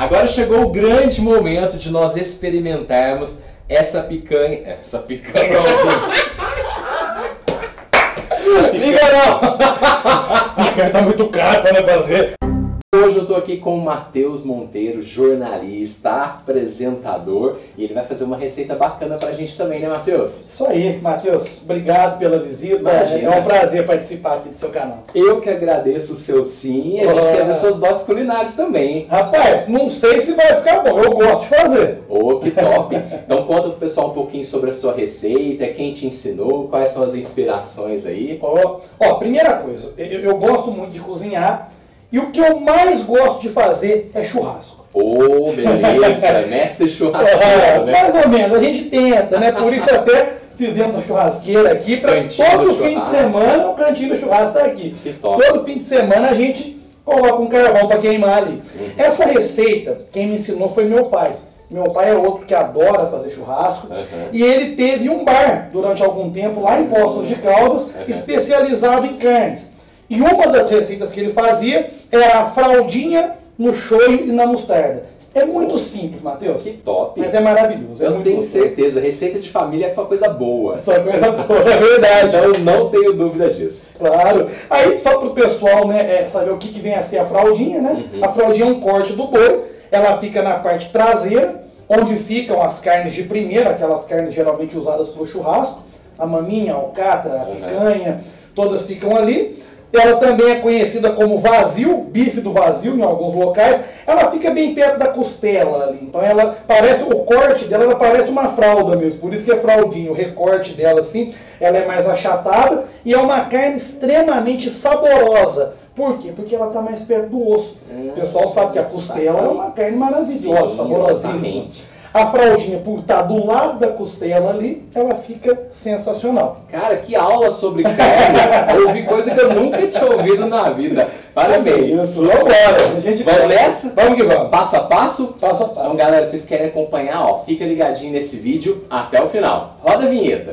Agora chegou o grande momento de nós experimentarmos essa picanha. Essa picanha. Liga não! Picanha tá muito caro pra fazer. Hoje eu tô aqui com o Matheus Monteiro, jornalista, apresentador, e ele vai fazer uma receita bacana pra gente também, né, Matheus? Isso aí, Matheus. Obrigado pela visita. Imagina. É um prazer participar aqui do seu canal. Eu que agradeço o seu sim e a gente quer ver seus dotes culinários também, hein? Rapaz, não sei se vai ficar bom. Eu gosto de fazer. Oh, que top! Então conta pro pessoal um pouquinho sobre a sua receita, quem te ensinou, quais são as inspirações aí. Primeira coisa, eu gosto muito de cozinhar. E o que eu mais gosto de fazer é churrasco. Oh, beleza! Mestre churrasqueiro, né? Mais ou menos, a gente tenta, né? Por isso até fizemos a churrasqueira aqui, para todo fim de semana o cantinho do churrasco está aqui. Que top. Todo fim de semana a gente coloca um carvão para queimar ali. Essa receita, quem me ensinou foi meu pai. Meu pai é outro que adora fazer churrasco. E ele teve um bar durante algum tempo lá em Poços de Caldas, especializado em carnes. E uma das receitas que ele fazia era a fraldinha no shoyu e na mostarda. É muito simples, Matheus. Que top. Mas é maravilhoso. Eu tenho certeza, receita de família é só coisa boa. Só coisa boa, é verdade. Então eu não tenho dúvida disso. Claro. Aí, só para o pessoal, né, saber o que vem a ser a fraldinha, né? A fraldinha é um corte do boi. Ela fica na parte traseira, onde ficam as carnes de primeira, aquelas carnes geralmente usadas para o churrasco. A maminha, a alcatra, a picanha, todas ficam ali. Ela também é conhecida como vazio, bife do vazio em alguns locais. Ela fica bem perto da costela ali. Então ela parece, o corte dela ela parece uma fralda mesmo. Por isso que é fraldinha. O recorte dela assim, ela é mais achatada e é uma carne extremamente saborosa. Por quê? Porque ela está mais perto do osso. O pessoal sabe que a costela é uma carne maravilhosa, saborosíssima. Exatamente. A fraldinha, por estar do lado da costela ali, ela fica sensacional. Cara, que aula sobre carne. Eu ouvi coisa que eu nunca tinha ouvido na vida. Parabéns. Sucesso. Vamos nessa? Vamos que vamos. Passo a passo? Passo a passo. Então, galera, vocês querem acompanhar, ó, fica ligadinho nesse vídeo até o final. Roda a vinheta.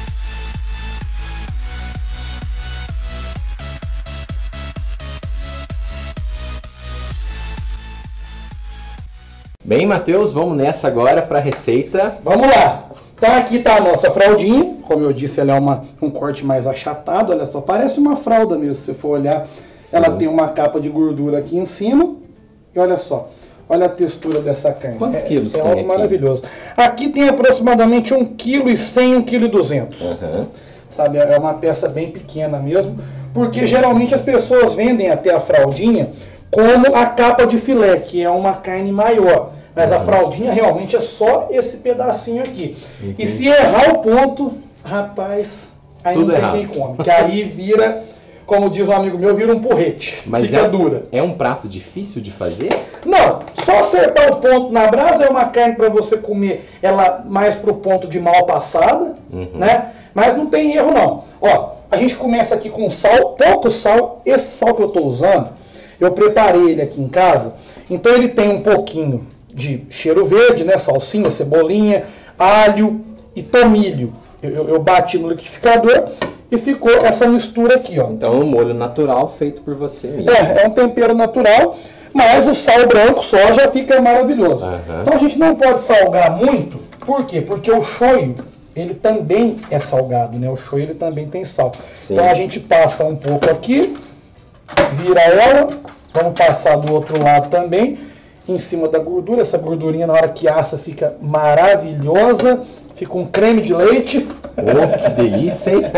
Bem, Matheus, vamos nessa agora para a receita. Vamos lá. Então aqui está a nossa fraldinha. Como eu disse, ela é um corte mais achatado. Olha só, parece uma fralda mesmo, se você for olhar. Sim. Ela tem uma capa de gordura aqui em cima. E olha só, olha a textura dessa carne. Quantos quilos tem algo aqui? Maravilhoso. Aqui tem aproximadamente 1,1 kg, 1,2 kg. Sabe, é uma peça bem pequena mesmo. Porque geralmente as pessoas vendem até a fraldinha como a capa de filé, que é uma carne maior. Mas a fraldinha realmente é só esse pedacinho aqui. E se errar o ponto, rapaz, aí tudo não tem errado. Quem come. Que aí vira, como diz um amigo meu, vira um porrete. Mas fica dura. É um prato difícil de fazer? Não, só acertar o ponto na brasa. É uma carne para você comer ela mais pro ponto de mal passada, né? Mas não tem erro não. Ó, a gente começa aqui com sal, pouco sal. Esse sal que eu estou usando, eu preparei ele aqui em casa. Então ele tem um pouquinho de cheiro verde, né? Salsinha, cebolinha, alho e tomilho. Eu bati no liquidificador e ficou essa mistura aqui, ó. Então é um molho natural feito por você mesmo. É um tempero natural, mas o sal branco só já fica maravilhoso. Então a gente não pode salgar muito. Por quê? Porque o shoyu, ele também é salgado, né? O shoyu ele também tem sal. Sim. Então a gente passa um pouco aqui, vira ela, vamos passar do outro lado também. Em cima da gordura, essa gordurinha na hora que assa fica maravilhosa, fica um creme de leite. Oh, que delícia, hein?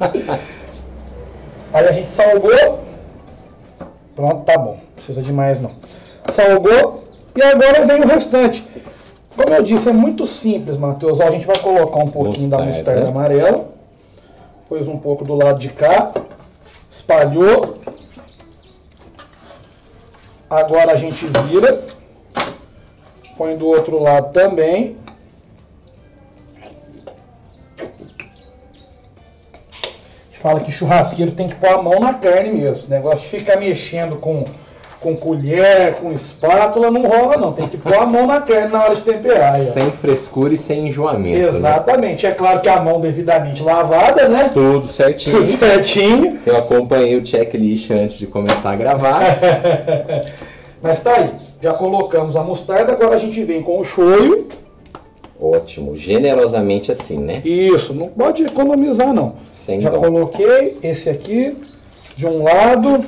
Aí a gente salgou, pronto, tá bom, não precisa de mais não. Salgou e agora vem o restante. Como eu disse, é muito simples, Matheus. A gente vai colocar um pouquinho da mostarda amarela, pôs um pouco do lado de cá, espalhou. Agora a gente vira. Põe do outro lado também. A gente fala que churrasqueiro tem que pôr a mão na carne mesmo. O negócio de ficar mexendo com colher, com espátula, não rola não. Tem que pôr a mão na carne na hora de temperar. Sem frescura e sem enjoamento. Exatamente. Né? É claro que a mão devidamente lavada, né? Tudo certinho. Tudo certinho. Eu acompanhei o checklist antes de começar a gravar. Mas tá aí. Já colocamos a mostarda, agora a gente vem com o shoyu. Ótimo, generosamente assim, né? Isso, não pode economizar não. Sem Já dó. coloquei esse aqui de um lado.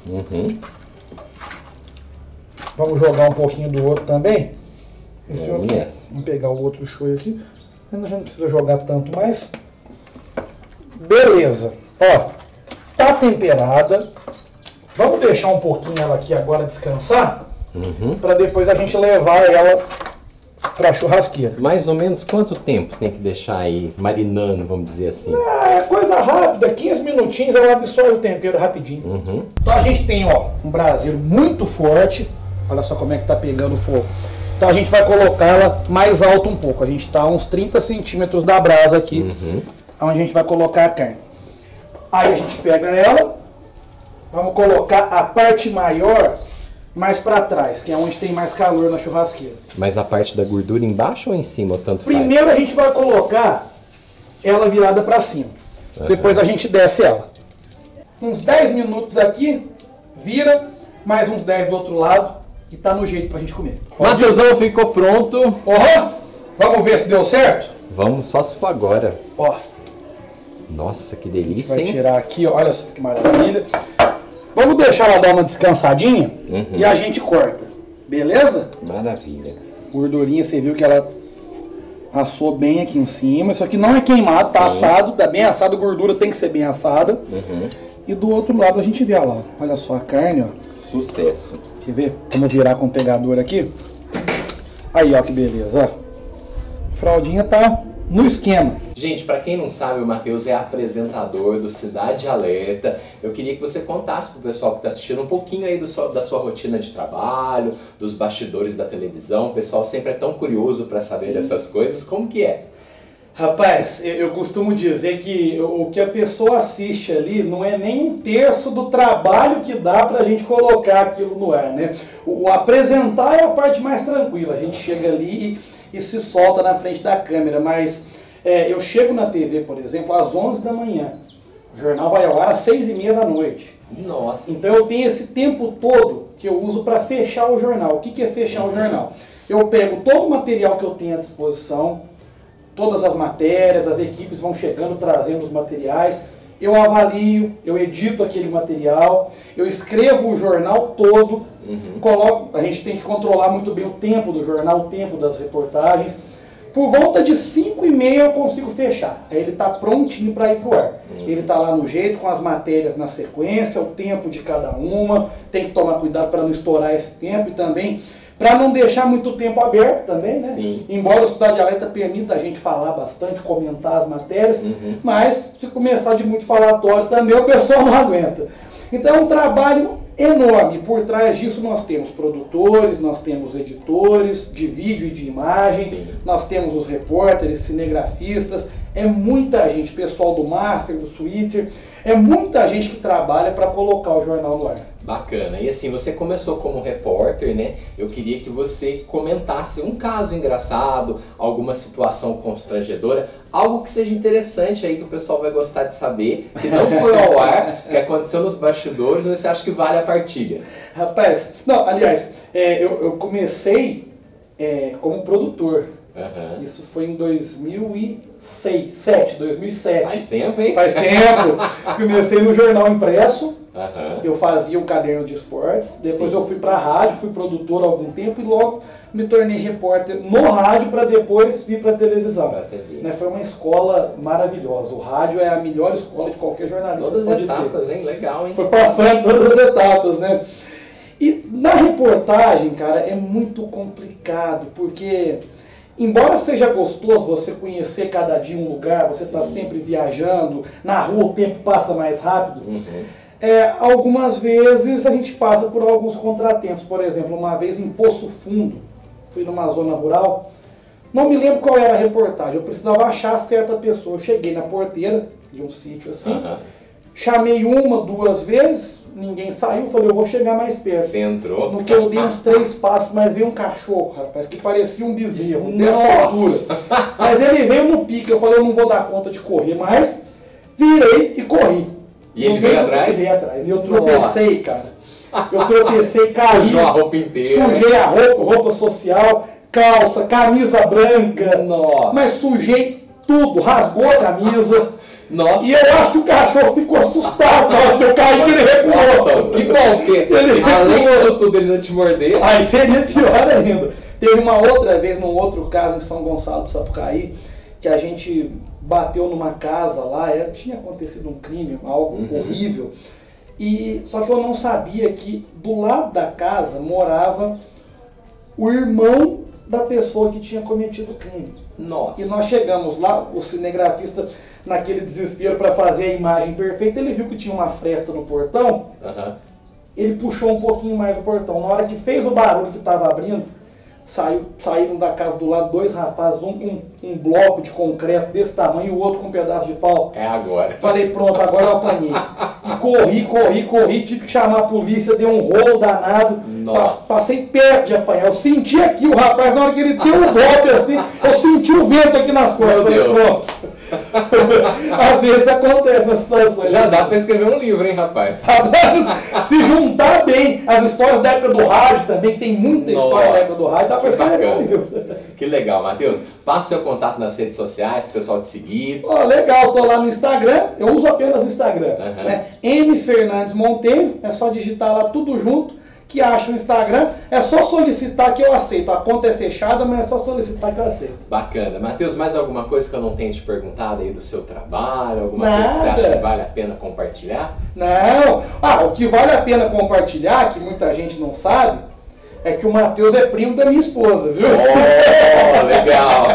Vamos jogar um pouquinho do outro também. Esse outro, vamos pegar o outro shoyu aqui. A gente não precisa jogar tanto mais. Beleza. Ó, tá temperada. Vamos deixar um pouquinho ela aqui agora descansar. Para depois a gente levar ela para a churrasqueira. Mais ou menos quanto tempo tem que deixar aí marinando, vamos dizer assim? É coisa rápida, 15 minutinhos ela absorve o tempero rapidinho. Então a gente tem, ó, um braseiro muito forte. Olha só como é que tá pegando o fogo. Então a gente vai colocar ela mais alto um pouco. A gente tá a uns 30 centímetros da brasa aqui, onde a gente vai colocar a carne. Aí a gente pega ela, vamos colocar a parte maior mais para trás, que é onde tem mais calor na churrasqueira. Mas a parte da gordura embaixo ou em cima, ou tanto Primeiro a gente vai colocar ela virada para cima. Depois a gente desce ela. Uns 10 minutos aqui, vira, mais uns 10 do outro lado e tá no jeito pra gente comer. Matheusão, ficou pronto. Vamos ver se deu certo? Vamos, só se for agora. Ó. Nossa, que delícia, vai hein? tirar aqui, ó, olha só que maravilha. Vamos deixar ela dar uma descansadinha e a gente corta. Beleza? Maravilha. Gordurinha, você viu que ela assou bem aqui em cima. Isso aqui não é queimado, tá assado, tá bem assado. A gordura tem que ser bem assada. E do outro lado a gente vê lá, olha só a carne, ó. Sucesso. Quer ver? Vamos virar com o pegador aqui. Aí, ó, que beleza, ó. Fraldinha tá no esquema. Gente, para quem não sabe, o Matheus é apresentador do Cidade Alerta. Eu queria que você contasse pro pessoal que está assistindo um pouquinho aí da sua rotina de trabalho, dos bastidores da televisão. O pessoal sempre é tão curioso para saber dessas coisas. Como que é? Rapaz, eu costumo dizer que o que a pessoa assiste ali não é nem um terço do trabalho que dá pra gente colocar aquilo no ar, né? O apresentar é a parte mais tranquila. A gente chega ali e se solta na frente da câmera, mas eu chego na TV, por exemplo, às 11 da manhã. O jornal vai ao ar às 6h30 da noite. Nossa. Então eu tenho esse tempo todo que eu uso para fechar o jornal. O que é fechar o jornal? Eu pego todo o material que eu tenho à disposição, todas as matérias, as equipes vão chegando, trazendo os materiais, eu avalio, eu edito aquele material, eu escrevo o jornal todo, coloco, a gente tem que controlar muito bem o tempo do jornal, o tempo das reportagens. Por volta de 5h30 eu consigo fechar. Aí ele está prontinho para ir para o ar. Ele está lá no jeito, com as matérias na sequência, o tempo de cada uma. Tem que tomar cuidado para não estourar esse tempo e também para não deixar muito tempo aberto também, né? Sim. Embora o Cidade Alerta permita a gente falar bastante, comentar as matérias, mas se começar de muito falatório também o pessoal não aguenta. Então é um trabalho enorme. Por trás disso nós temos produtores, nós temos editores de vídeo e de imagem, nós temos os repórteres, cinegrafistas, é muita gente, pessoal do Master, do Twitter, é muita gente que trabalha para colocar o jornal no ar. Bacana. E assim, você começou como repórter, né? Eu queria que você comentasse um caso engraçado, alguma situação constrangedora, algo que seja interessante aí que o pessoal vai gostar de saber, que não foi ao ar, que aconteceu nos bastidores, mas você acha que vale a partilha? Rapaz, não, aliás, eu comecei como produtor. Isso foi em 2007. Faz tempo, hein? Faz tempo. Comecei no jornal impresso. Eu fazia um caderno de esportes. Depois eu fui para a rádio, fui produtor há algum tempo e logo me tornei repórter no rádio para depois vir para a televisão. Foi uma escola maravilhosa. O rádio é a melhor escola de qualquer jornalista. Todas as etapas, hein? Legal, hein? Foi passando todas as etapas, né? E na reportagem, cara, é muito complicado, porque embora seja gostoso você conhecer cada dia um lugar, você está sempre viajando, na rua o tempo passa mais rápido, algumas vezes a gente passa por alguns contratempos. Por exemplo, uma vez em Poço Fundo, fui numa zona rural, não me lembro qual era a reportagem, eu precisava achar certa pessoa. Eu cheguei na porteira de um sítio assim, chamei uma, duas vezes, ninguém saiu, falei, eu vou chegar mais perto. Você entrou? No que eu dei uns 3 passos, mas veio um cachorro, rapaz, que parecia um bezerro, dessa altura. Mas ele veio no pique, eu falei, eu não vou dar conta de correr mais, virei e corri. E ele veio atrás? Veio atrás. E eu tropecei, cara. Eu tropecei, caí. Sujou a roupa inteira. Sujei a roupa social, calça, camisa branca. Nossa. Mas sujei tudo, rasgou a camisa. Nossa. E eu acho que o cachorro ficou assustado na hora que eu caí, que ele recuou. Nossa, que bom, porque além disso tudo ele não te morder. Aí seria pior ainda. Teve uma outra vez, num outro caso em São Gonçalo do Sapucaí, que a gente bateu numa casa lá, tinha acontecido um crime, algo horrível. Só que eu não sabia que do lado da casa morava o irmão da pessoa que tinha cometido o crime. Nossa. E nós chegamos lá, o cinegrafista, naquele desespero para fazer a imagem perfeita, ele viu que tinha uma fresta no portão, ele puxou um pouquinho mais o portão. Na hora que fez o barulho que estava abrindo, saíram da casa do lado dois rapazes, um com um bloco de concreto desse tamanho e o outro com um pedaço de pau. É agora. Falei, pronto, agora eu apanhei. E corri, tive que chamar a polícia, deu um rolo danado. Passei perto de apanhar. Eu senti aqui o rapaz, na hora que ele deu um golpe assim, eu senti o vento aqui nas costas. Meu Deus. Pronto. Às vezes acontece as situações. Já dá pra escrever um livro, hein, rapaz? Se juntar bem as histórias da época do rádio também, tem muita história da época do rádio, dá pra escrever um livro. Que legal, Matheus. Passa seu contato nas redes sociais pro pessoal te seguir. Legal, tô lá no Instagram, eu uso apenas o Instagram. Né? M Fernandes Monteiro, é só digitar lá tudo junto, que acha o Instagram, é só solicitar que eu aceito. A conta é fechada, mas é só solicitar que eu aceito. Bacana. Matheus, mais alguma coisa que eu não tenha te perguntado aí do seu trabalho? Alguma coisa que você acha que vale a pena compartilhar? Não. O que vale a pena compartilhar, que muita gente não sabe, é que o Matheus é primo da minha esposa, viu? Oh, legal!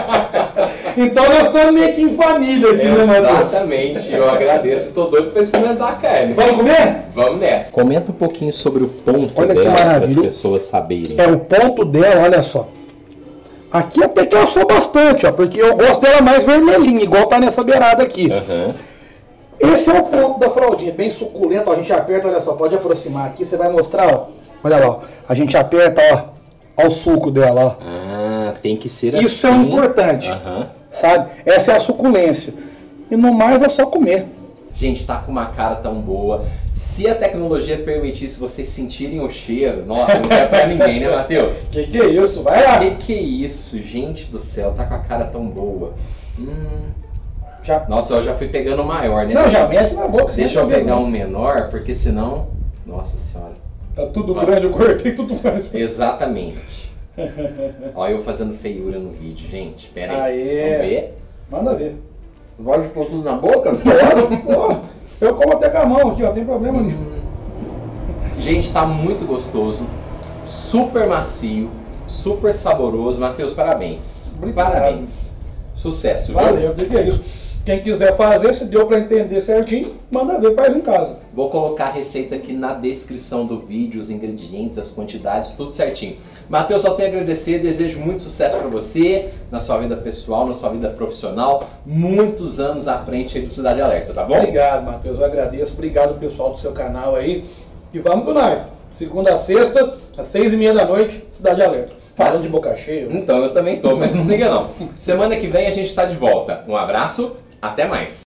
Então nós estamos meio que em família aqui, né, Matheus? Exatamente, eu agradeço. Tô doido pra experimentar a carne. Vamos comer? Vamos nessa. Comenta um pouquinho sobre o ponto olha dela, para as maravilha. pessoas saberem. O ponto dela, olha só. Aqui até que eu sou bastante, porque eu gosto dela mais vermelhinha, igual tá nessa beirada aqui. Esse é o ponto da fraldinha, bem suculento. A gente aperta, olha só, pode aproximar aqui, você vai mostrar, ó. Olha lá, ó. A gente aperta, ó. Olha o suco dela, ó. Tem que ser assim. Isso é importante, sabe? Essa é a suculência. E no mais é só comer. Gente, tá com uma cara tão boa. Se a tecnologia permitisse vocês sentirem o cheiro, nossa, não é pra ninguém, né, Matheus? Que é isso? Vai lá. Que é isso, gente do céu, tá com a cara tão boa. Já... Nossa, eu já fui pegando o maior, né? Não, já mete na boca. Deixa eu pegar um menor, porque senão... Nossa senhora. Tá tudo grande, eu cortei tudo grande. Exatamente. Olha eu fazendo feiura no vídeo, gente. Pera aí. Aê. Vamos ver? Manda ver. Pode pôr tudo na boca? Eu como até com a mão aqui, ó, tem problema nenhum. Gente, tá muito gostoso, super macio, super saboroso. Matheus, parabéns. Obrigado. Parabéns. Sucesso, viu? Valeu, que é isso. Quem quiser fazer, se deu para entender certinho, manda ver, faz em casa. Vou colocar a receita aqui na descrição do vídeo, os ingredientes, as quantidades, tudo certinho. Matheus, só tenho a agradecer, desejo muito sucesso para você, na sua vida pessoal, na sua vida profissional, muitos anos à frente aí do Cidade Alerta, tá bom? Obrigado, Matheus, eu agradeço. Obrigado, pessoal do seu canal aí. E vamos com nós. Segunda a sexta, às 6h30 da noite, Cidade Alerta. Falando de boca cheia. Então, eu também tô, mas não liga não. Semana que vem a gente tá de volta. Um abraço, até mais.